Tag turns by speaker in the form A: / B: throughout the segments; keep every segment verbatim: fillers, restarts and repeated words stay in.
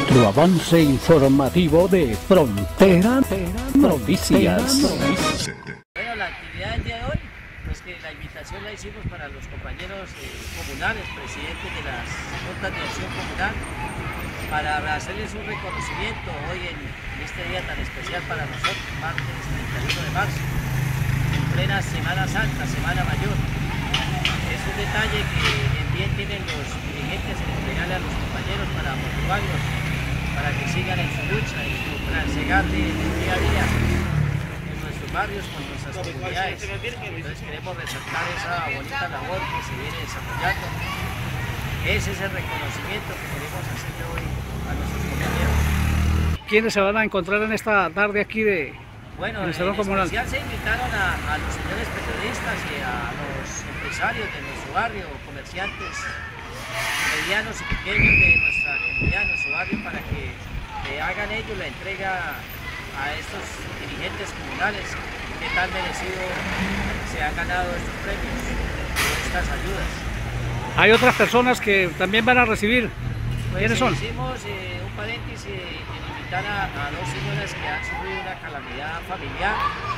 A: Otro avance informativo de Frontera Noticias.
B: Bueno, la actividad del día de hoy, pues que la invitación la hicimos para los compañeros eh, comunales, presidentes de las juntas de acción comunal, para hacerles un reconocimiento hoy en, en este día tan especial para nosotros, martes treinta y uno de marzo, en plena Semana Santa, Semana Mayor. Es un detalle que bien tienen los dirigentes en entregarle a los compañeros para motivarlos, para que sigan en su lucha y para cegarle día a día en nuestros barrios con nuestras comunidades. Entonces queremos resaltar esa bonita labor que se viene desarrollando. Ese es el reconocimiento que queremos hacerle hoy a nuestros compañeros.
C: ¿Quiénes se van a encontrar en esta tarde aquí de
B: Bueno,
C: en el Salón
B: en
C: Comunal?
B: especial se invitaron a, a los señores periodistas y a los empresarios de nuestro barrio, comerciantes medianos y pequeños de nuestra comunidad, nuestro barrio, para que eh, hagan ellos la entrega a estos dirigentes comunales que tan merecido se han ganado estos premios, estas ayudas.
C: Hay otras personas que también van a recibir.
B: Pues,
C: ¿Quiénes son?
B: Hicimos eh, un paréntesis en invitar a, a dos señoras que han sufrido una calamidad familiar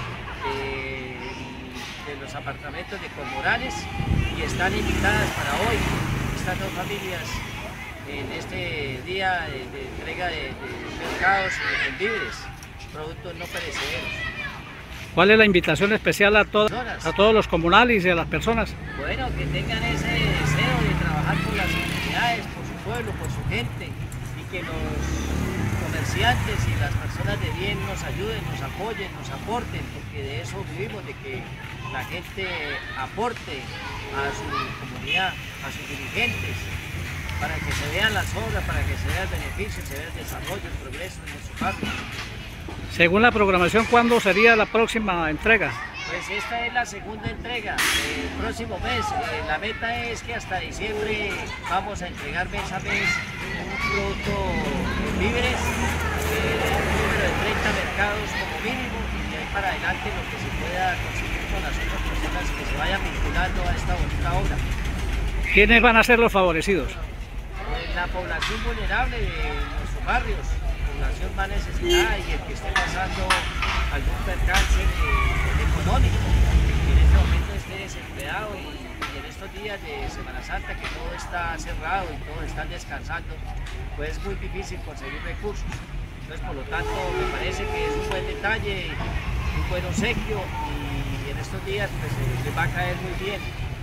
B: eh, de los apartamentos de Cormorales y están invitadas para hoy, estas dos familias, en este día de, de entrega de, de mercados y de víveres, productos no perecederos.
C: ¿Cuál es la invitación especial a, to a todos los comunales y a las personas?
B: Bueno, que tengan ese deseo de trabajar por las comunidades, por su pueblo, por su gente, y que los comerciantes y las personas de bien nos ayuden, nos apoyen, nos aporten, porque de eso vivimos, de que la gente aporte a su comunidad, a sus dirigentes, para que se vean las obras, para que se vea el beneficio, se vea el desarrollo, el progreso en nuestro barrio.
C: Según la programación, ¿cuándo sería la próxima entrega?
B: Pues esta es la segunda entrega, el próximo mes. Eh, la meta es que hasta diciembre vamos a entregar mes a mes un producto de víveres, eh, un número de treinta mercados como mínimo, y de ahí para adelante lo que se pueda conseguir con las otras personas que se vayan vinculando a esta bonita obra.
C: ¿Quiénes van a ser los favorecidos?
B: Eh, la población vulnerable de nuestros barrios, población más necesitada y el que esté pasando algún percance eh, económico, que en este momento esté desempleado y, y en estos días de Semana Santa que todo está cerrado y todos están descansando, pues es muy difícil conseguir recursos. Entonces, por lo tanto, me parece que es un buen detalle, un buen obsequio, y en estos días pues eh, les va a caer muy bien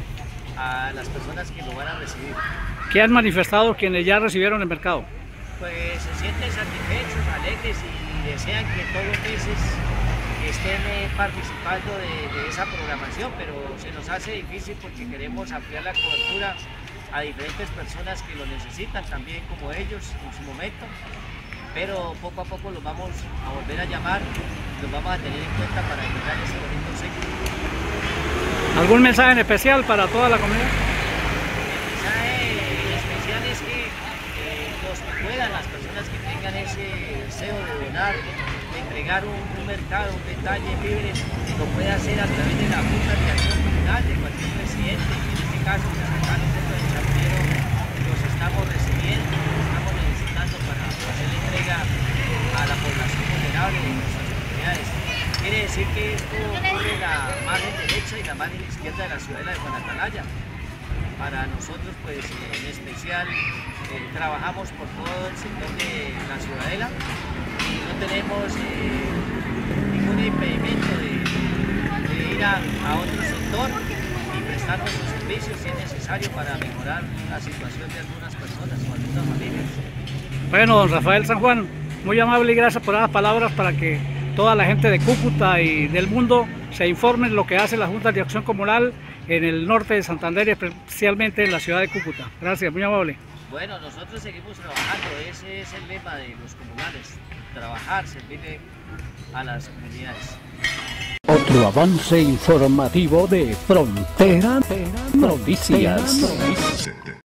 B: a las personas que lo van a recibir.
C: ¿Qué han manifestado quienes ya recibieron el mercado?
B: Pues se sienten satisfechos, alegres y desean que todos los meses estén eh, participando de, de esa programación, pero se nos hace difícil porque queremos ampliar la cobertura a diferentes personas que lo necesitan también como ellos en su momento, pero poco a poco los vamos a volver a llamar, los vamos a tener en cuenta para entregar ese bonito obsequio.
C: ¿Algún mensaje en especial para toda la comunidad?
B: El mensaje especial es que eh, los que puedan, las personas que tengan ese deseo de donar, de entregar un, un mercado, un detalle en víveres, lo puede hacer a través de la Junta de Acción Comunal, de cualquier presidente, que en este caso, pues acá nosotros en Chapinero los estamos recibiendo, los estamos necesitando para hacer la entrega a la población vulnerable de nuestras comunidades. Quiere decir que esto corre la margen derecha y la margen izquierda de la ciudadela de Guanatalaya. Para nosotros, pues en especial, eh, trabajamos por todo el sector de la ciudadela y no tenemos eh, ningún impedimento de, de ir a, a otro sector y prestar nuestros servicios si es necesario para mejorar la situación de algunas personas o algunas familias.
C: Bueno, don Rafael San Juan, muy amable y gracias por esas palabras para que toda la gente de Cúcuta y del mundo se informen lo que hace la Junta de Acción Comunal en el norte de Santander y especialmente en la ciudad de Cúcuta. Gracias, muy amable.
B: Bueno, nosotros seguimos trabajando, ese es el lema de los comunales, trabajar, servirle a las comunidades.
A: Otro avance informativo de Frontera Noticias.